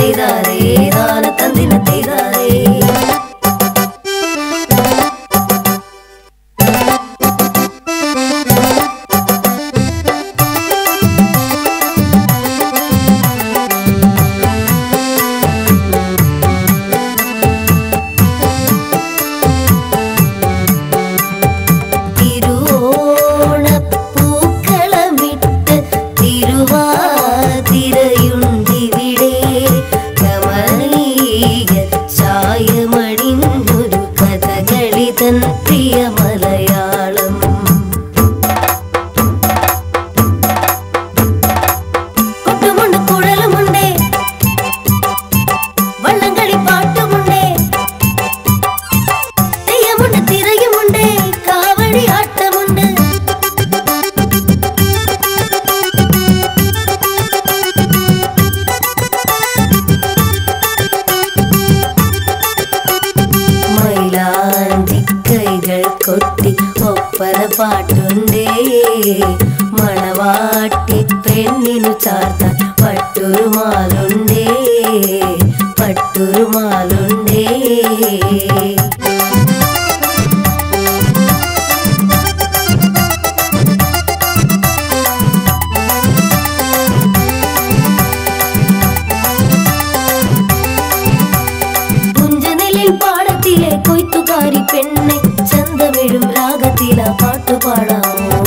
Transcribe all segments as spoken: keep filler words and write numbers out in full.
തെയ്താരേ താന തന്തിന തെയ്താരേ പ്രിയ മലയാളം കൊട്ടുമുണ്ട് കുഴലുമുണ്ടേ വള്ളംകളി പാട്ടുമുണ്ടേ തെയ്യമുണ്ട് തിരയുമുണ്ടേ കാവടി ആട്ടമുണ്ട് മൈലാഞ്ചി കൈകൾ കൊട്ടി ഒപ്പന പാട്ടുണ്ടേ മണവാട്ടി പെണ്ണിനു ചാർത്താൻ പട്ടുരുമാലുണ്ടേ പട്ടുരുമാലുണ്ടേ പുഞ്ചനെല്ലിൽ പാടത്തിലെ കൊയ്ത്തുകാരി പെണ്ണെ ചന്തമിഴും രാഗത്തില പാട്ടുപാടാമോ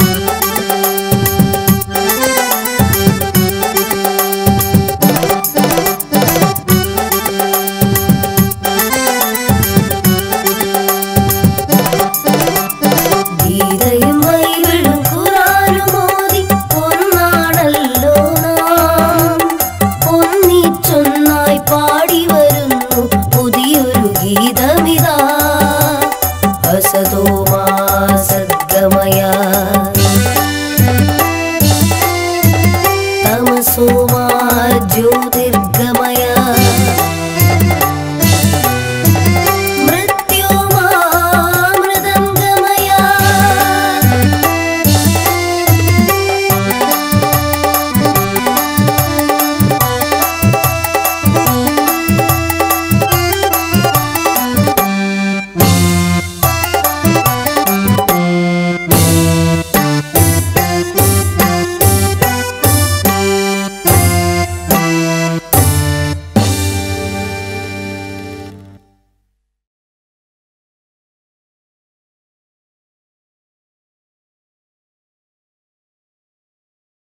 ഗീതയും ബൈബിളും ഖുർആനും ഓതി ഒന്നാണല്ലോ നാം ഒന്നിച്ചൊന്നായി പാടി വരുന്നു പുതിയൊരു ഗീതമിതാ അസതോ മാ സദ്ഗമയ